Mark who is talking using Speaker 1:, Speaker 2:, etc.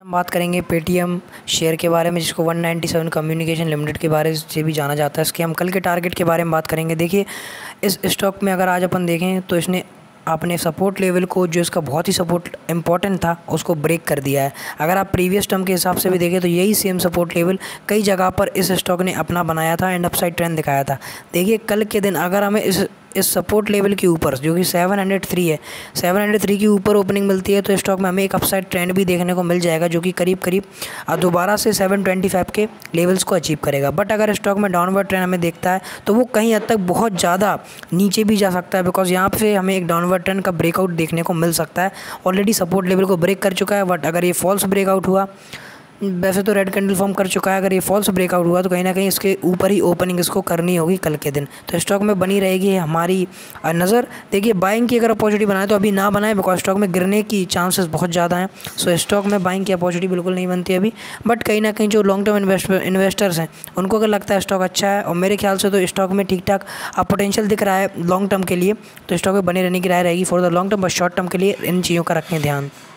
Speaker 1: हम बात करेंगे पेटीएम शेयर के बारे में, जिसको 197 कम्युनिकेशन लिमिटेड के बारे से भी जाना जाता है। इसके हम कल के टारगेट के बारे में बात करेंगे। देखिए, इस स्टॉक में अगर आज अपन देखें तो इसने अपने सपोर्ट लेवल को, जो इसका बहुत ही सपोर्ट इंपॉर्टेंट था, उसको ब्रेक कर दिया है। अगर आप प्रीवियस टर्म के हिसाब से भी देखें तो यही सेम सपोर्ट लेवल कई जगह पर इस स्टॉक ने अपना बनाया था एंड अपसाइड ट्रेंड दिखाया था। देखिए, कल के दिन अगर हमें इस सपोर्ट लेवल के ऊपर, जो कि 703 है, 703 के ऊपर ओपनिंग मिलती है तो स्टॉक में हमें एक अपसाइड ट्रेंड भी देखने को मिल जाएगा, जो कि करीब करीब दोबारा से 725 के लेवल्स को अचीव करेगा। बट अगर स्टॉक में डाउनवर्ड ट्रेंड हमें देखता है तो वो कहीं हद तक बहुत ज़्यादा नीचे भी जा सकता है, बिकॉज यहाँ पे हमें एक डाउनवर्ड ट्रेंड का ब्रेकआउट देखने को मिल सकता है। ऑलरेडी सपोर्ट लेवल को ब्रेक कर चुका है, बट अगर ये फॉल्स ब्रेकआउट हुआ, वैसे तो रेड कैंडल फॉर्म कर चुका है, अगर ये फॉल्स ब्रेकआउट हुआ तो कहीं ना कहीं इसके ऊपर ही ओपनिंग इसको करनी होगी कल के दिन। तो स्टॉक में बनी रहेगी हमारी नज़र। देखिए, बाइंग की अगर अपॉर्चुनिटी बनाए तो अभी ना बनाए, बिकॉज स्टॉक में गिरने की चांसेस बहुत ज़्यादा हैं। सो स्टॉक में बाइंग की अपॉर्चुनिटी बिल्कुल नहीं बनती अभी। बट कहीं ना कहीं जो लॉन्ग टर्म इन्वेस्टर्स हैं, उनको अगर लगता है स्टॉक अच्छा है, और मेरे ख्याल से तो स्टॉक में ठीक ठाक पोटेंशियल दिख रहा है लॉन्ग टर्म के लिए, तो स्टॉक में बने रहने की राय रहेगी for the long term. But short term के लिए इन चीज़ों का रखें ध्यान।